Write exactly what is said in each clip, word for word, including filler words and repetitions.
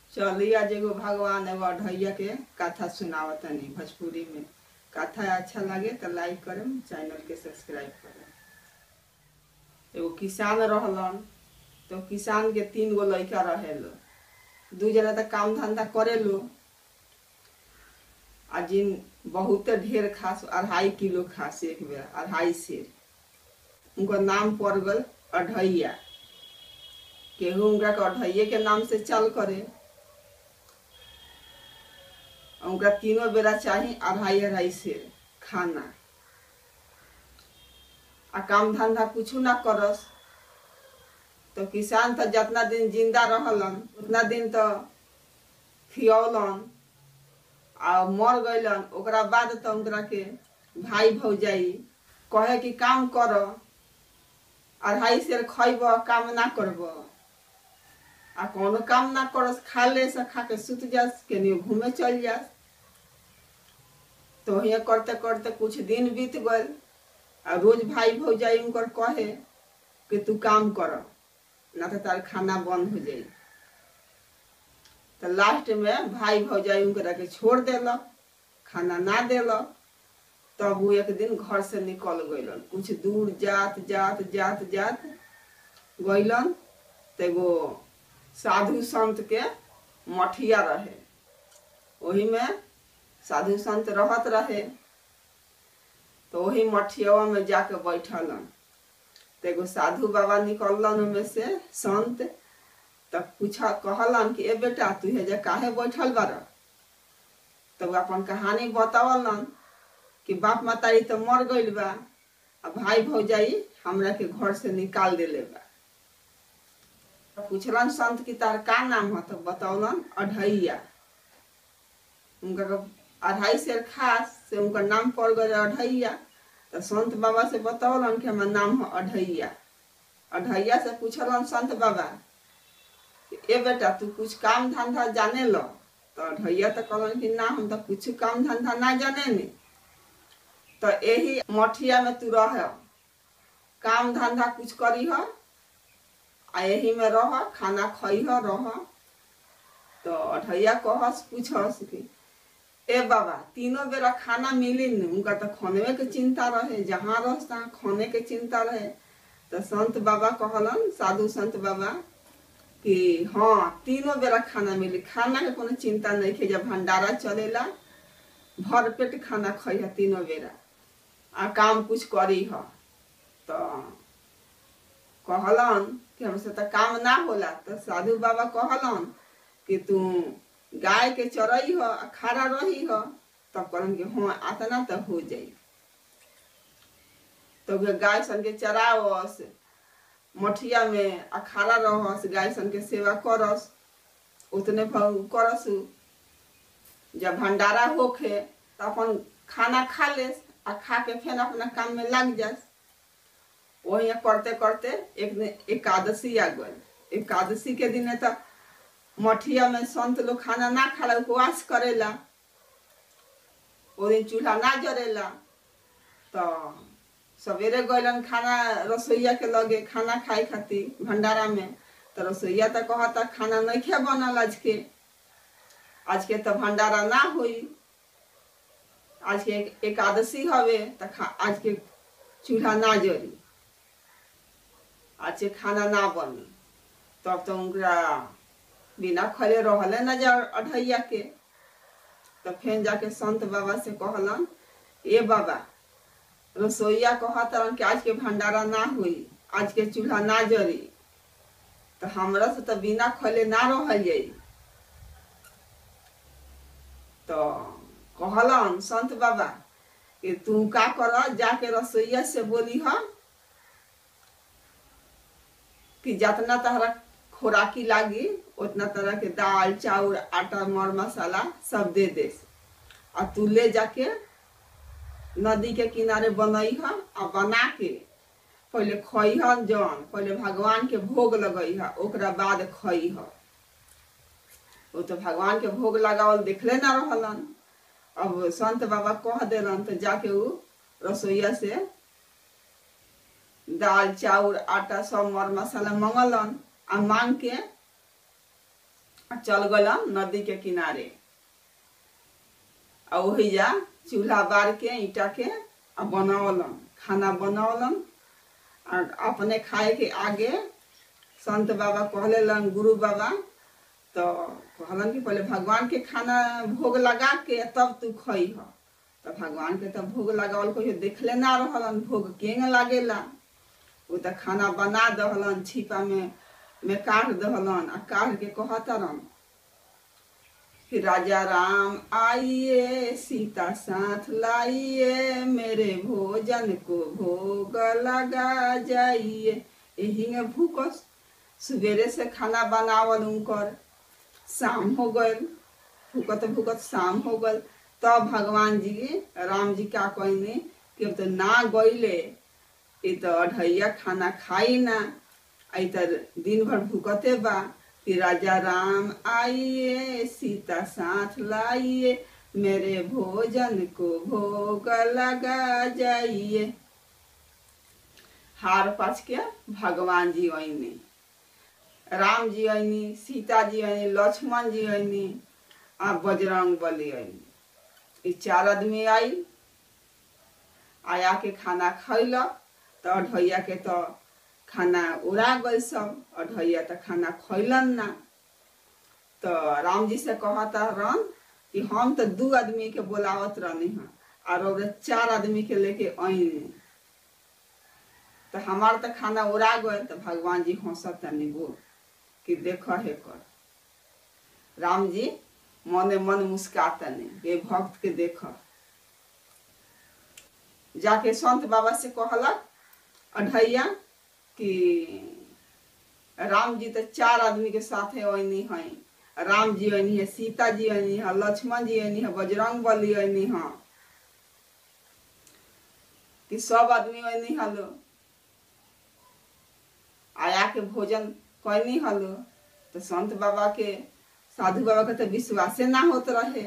चलिए आज एगो भगवान एगो अढ़ैया के कथा सुनावतनी भोजपुरी में। कथा अच्छा लगे तो लाइक करम, चैनल के सब्सक्राइब करम। एगो किसान रहलन, तो किसान के तीन गो लड़का रहेलो। दू जना तो काम धंधा करेलो, आ जिन बहुत ढेर खास अढ़ाई किलो खास एक बेर अढ़ाई सेर। उनका नाम पड़ गल अढ़ैया। केहू उनका के अढ़ैये के नाम से चल करे। उनका तीनों बेरा चाहिए अढ़ाई अढ़ाई सेर खाना। आ काम धंधा कुछ ना करस, तो किसान तो जितना दिन जिंदा रहलन उतना दिन तो खियौलन। आ मर गईलन ओकरा बाद तो उनकरा के भाई भौजाई कहे कि काम कर, अढ़ाई सेर खइब काम ना करब। आ कोनो काम ना करस, खा ले से खा के सुत जास, केनियो घूमे चल जास। तो ये करते करते कुछ दिन बीत गए। आ रोज भाई भौजाई उनकर कहे कि तू काम कर, ना तो तार खाना बंद हो जाए। तो लास्ट में भाई भौजाई उनकरा के छोड़ देल, खाना ना देल। तब वो एक दिन घर से निकल गईलन। कुछ दूर जात जात जात जात गईलन तो एगो साधु संत के मठिया रहे। वही में साधु संत रहत रहे। तो वही मठिया में जाके बैठलन। तो एगो साधु बाबा निकलन में से संत, तब पूछा कहलन कि ए बेटा तू हेजा काहे बैठल बार। तब अपन कहानी बतावलन कि बाप मातारी तो मर गइल बा, आ भाई भौजाई हमरा के घर से निकाल देले बा। पूछलन संत की तार का नाम है। तो बतौलन अढ़ैया। उनका अढ़ाई सेर खास से उनका नाम पड़ गए अढ़ैया। तो संत बाबा से बतौलन कि हमार नाम है अढ़ैया। अढ़ैया से पूछलन संत बाबा ए बेटा तू कुछ काम धंधा जाने लो। तो अढ़ैया तो कहलन कि ना हम तो कुछ काम धंधा ना जाने नी। तो यही मठिया में तू रह, काम धंधा कुछ करी हो, आ यही में रह, खाना खई हो रह। तो अढ़ैया कहस पूछस कि ए बाबा तीनों बेरा खाना मिली न। उनका तो खाने के चिंता रहे, जहाँ रह तहाँ खाने के चिंता रहे। तो संत बाबा कहलन, साधु संत बाबा कि हाँ तीनों बेरा खाना मिली, खाना के कोनो चिंता नहीं है। जब भंडारा चलेला भर पेट खाना खई है तीनों बेरा, आ काम कुछ करी है। तो कहलन कि हमसे तो काम ना होला। तो साधु बाबा कहलन कि तू गाय के चरई हो, खड़ा रही हो। तब कहलन कि हाँ आतना तो हो जाई। तो गाय सन के चरावस, मठिया में अखाड़ा रहस, गाय सन के सेवा करस, उतने करस। जब भंडारा होखे तो अपन खाना खा ले, आ खा के फिर अपना काम में लग जास। वही करते करते एक दिन एकादशी आ गई। एकादशी के दिन तो मठिया में संत लोग खाना ना खाला, उपवास करेला। वो दिन चूल्हा ना जरेला। तो सवेरे गईलन खाना रसोईया के लगे खाना खाए खातिर भंडारा में। तो रसोईया तो कहता खाना नहीं खे बनल आज के, आज के तो भंडारा ना हुई, आज के एकादशी हवे तो आज के चूल्हा ना जरी, आज के खाना ना बनी। तब तो उनका बिना खले रहले न जा अढ़ैया के। तो फिर जाके संत बाबा से कहलन ए बाबा रसोईया कहतरन कि आज के भंडारा ना हुई, आज के चूल्हा ना जरी, तो हमरा से तो बिना खले ना रहल जाई। तो कहलन संत बाबा कि तू का कर, जाके रसोईया से बोली हा कि जितना तहरा खोराकी लागी उतना तरह के दाल चाउर आटा मर मसाला सब दे दे। और तू ले जाके नदी के किनारे बनई है, और बना के पहले खई है। जौन पहले भगवान के भोग लगई है, ओकरा बाद खई है। वो तो भगवान के भोग लगावल देखले ना रहलन। अब संत बाबा कह देलन। तो जाके वो रसोईया से दाल चाउर आटा सब मर मसाला मंगलन। आ मांग के चल गलन नदी के किनारे और वही जा चूल्हा बार के ईटा के बनावलन खाना बनावलन और अपने खाए के आगे संत बाबा कहलन गुरु बाबा तो कहलन कि पहले भगवान के खाना भोग लगा के तब तू खई ह तो भगवान के तब भोग लगावल कोई देखले ना रहलन भोग केंग लागेला वो तो खाना बना दहलन छिपा में में काट दहलन आ काट के कहतरन फिर राजा राम आइए सीता साथ लाइए मेरे भोजन को भोग लगा जाइए यही में भूकस सवेरे से खाना बनावल उनकर शाम हो गए भूकत भूकत शाम हो गए तब तो भगवान जी राम जी क्या कहने कि अब तो ना गईले ये तो अढ़ैया खाना खाई ना आई तो दिन भर भूकते बा फिर राजा राम आइए सीता साथ लाइए मेरे भोजन को भोग लगा जाइए हार पाच के भगवान जी आईने राम जी आईनी सीता जी आईनी लक्ष्मण जी आईनी आ बजरंग बली आईनी ये चार आदमी आई आया के खाना खैलक तो अढ़ैया के तो खाना उड़ा गई सब अढ़ैया तो खाना खैलन ना तो राम जी से कहता रन कि हम तो दू आदमी के बोलावत रहनी हाँ और चार आदमी के लेके आईने तो हमार तो खाना उड़ा गए तो भगवान जी हंसत नहीं बोल कि देखो है कर राम जी मने मन मुस्काता नहीं ये भक्त के देखो जाके संत बाबा से कहलक अढ़ैया कि राम जी तो चार आदमी के साथ है ओनी है राम जी ओनी है सीता जी ओनी है लक्ष्मण जी ओनी है बजरंग बली ओनी है कि सब आदमी ओनी हलो आया के भोजन कहनी हलो तो संत बाबा के साधु बाबा के तो विश्वास ना होत रहे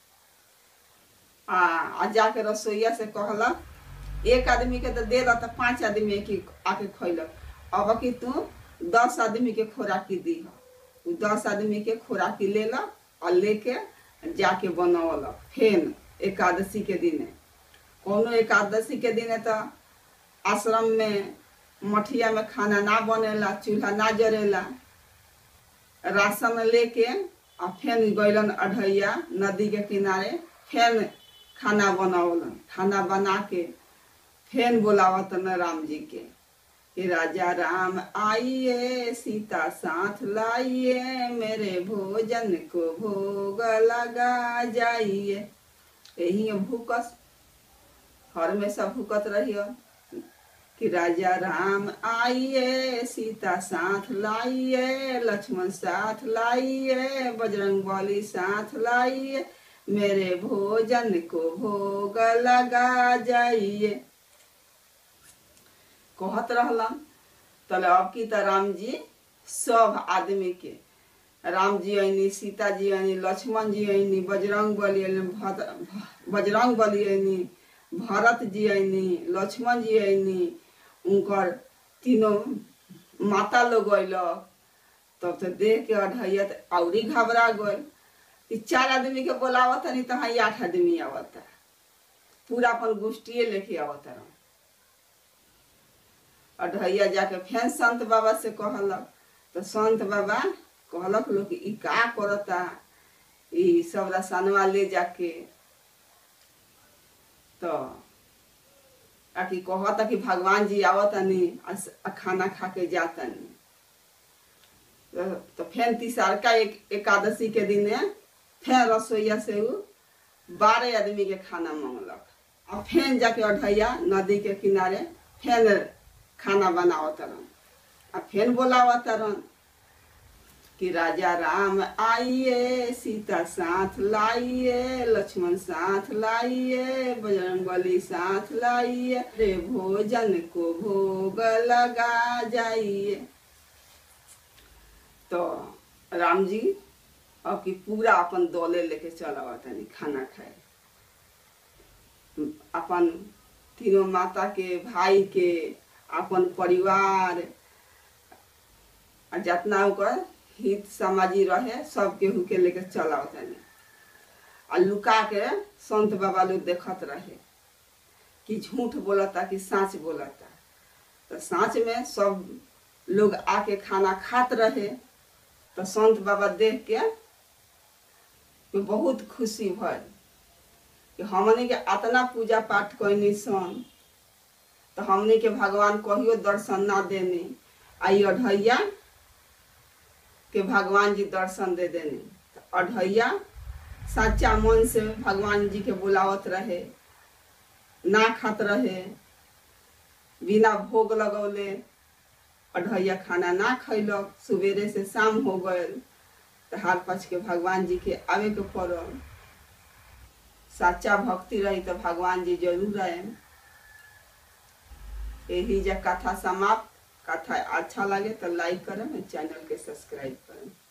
आ, आ जाके रसोईया से कहलक एक आदमी के तो दे रहा तो पांच आदमी की आके खैलक अब कि तू दस आदमी के खोराकी दी है दस आदमी के खोराकी ले ला और लेके जाके बनौलक फेन एकादशी के दिन कोनो एकादशी के दिन तो आश्रम में मठिया में खाना ना बनेला चूल्हा ना जरेला राशन लेके आ फेन गैलन अढ़ैया नदी के किनारे फेन खाना बनौलन खाना बना के फेन बोलावत न राम जी के कि राजा राम आइए सीता साथ लाइए मेरे भोजन को भोग लगा जाइए यही भूकस हर में सब भूकत रहियो कि राजा राम आइए सीता साथ लाइए लक्ष्मण साथ लाइए बजरंग बली साथ लाइए मेरे भोजन को भोग लगा जाइए कहत रहलन तले अब की त राम जी सब आदमी के राम जी आईनी सीता जी आईनी लक्ष्मण जी आईनी बजरंग बली आईनी बजरंग बली आईनी भरत जी आईनी लक्ष्मण जी आईनी उनकर तीनों माता लोग अइलक तब तो देख के अढ़ैया औरी घबरा गए चार आदमी के बोलावत नहीं तो हाँ आठ आदमी आवता पूरा अपन गोष्ठिए लेके आवता अढ़ैया जाके फेन संत बाबा से कहलक तो संत बाबा कहलक लोग ई का करता ई सब रसनवा ले जाके तो आखिर कहता कि भगवान जी आवता नहीं खाना खा के जाता नहीं तो, तो फेन तीसर का एक एकादशी के दिन फेन रसोईया से उ बारह आदमी के खाना मांगलक और फेन जाके अढ़ैया नदी के किनारे फेन खाना बनावत रन आ फेन बोलावत रन कि राजा राम आइए सीता साथ लाइए लक्ष्मण साथ लाइए बजरंग बली साथ लाइए रे भोजन को भोग लगा जाइए तो राम जी अब की पूरा अपन दौले लेके चला तनी खाना खाए अपन तीनों माता के भाई के अपन परिवार जितना ओकर हित समाजी रहे, सब केहू के लेके चल आवतनी। आ लुका के संत बाबा लोग देखत रहे कि झूठ बोलता कि साँच बोलता। तो साँच में सब लोग आके खाना खात रहे। तो संत बाबा देख के बहुत खुशी भल कि हमने के अतना पूजा पाठ कैनी सन, तो हमने के भगवान कहियो दर्शन ना देने, आई अढ़ैया के भगवान जी दर्शन दे देने। तो अढ़ैया सच्चा मन से भगवान जी के बुलावत रहे, ना खात रहे, बिना भोग लगौले अढ़ैया खाना ना खैलक। सुबेरे से शाम हो गए तो हाथ पछ के भगवान जी के आवे के पड़ल। सच्चा भक्ति रही तो भगवान जी जरूर आए। यही जा कथा समाप्त। कथा अच्छा लगे तो लाइक करें, चैनल के सब्सक्राइब करें।